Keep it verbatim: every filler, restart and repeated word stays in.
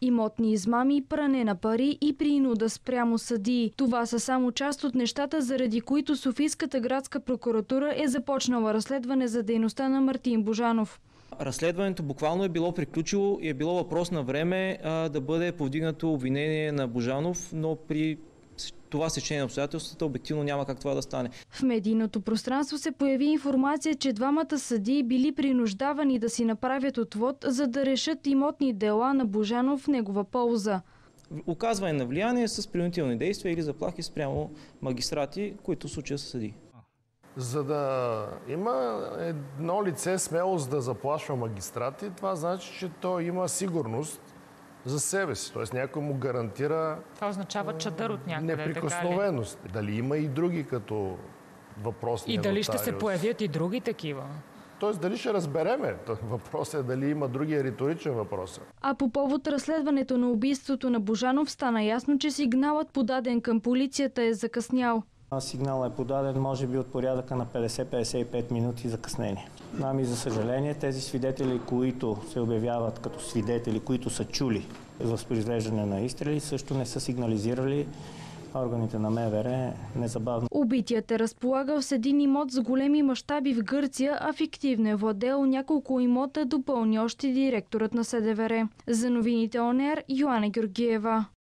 Имотни измами, пране на пари и принуда спрямо съдии. Това са само част от нещата, заради които Софийската градска прокуратура е започнала разследване за дейността на Мартин Божанов. Разследването буквално е било приключило и е било въпрос на време а, да бъде повдигнато обвинение на Божанов, но при това сечение на обстоятелствата обективно няма как това да стане. В медийното пространство се появи информация, че двамата съдии били принуждавани да си направят отвод, за да решат имотни дела на Божанов в негова полза. Оказване на влияние с принудителни действия или заплахи спрямо магистрати, които в случая са съдии. За да има едно лице смелост да заплашва магистрати, това значи, че той има сигурност за себе си. Тоест някой му гарантира... Това означава чадър от някъде, неприкосновеност. Така ли? Дали има и други като въпросни. И дали ще се появят и други такива? Тоест дали ще разбереме? Въпросът е дали има другия риторичен въпрос. А по повод разследването на убийството на Божанов стана ясно, че сигналът, подаден към полицията, е закъснял. Сигналът е подаден може би от порядъка на петдесет до петдесет и пет минути закъснение. Ами за съжаление тези свидетели, които се обявяват като свидетели, които са чули възпроизвеждане на изстрели, също не са сигнализирали органите на МВР незабавно. Убитият е разполагал с един имот с големи мащаби в Гърция, а фиктивно е владел няколко имота, допълни още директорът на СДВР. За новините ОНР, Йоана Георгиева.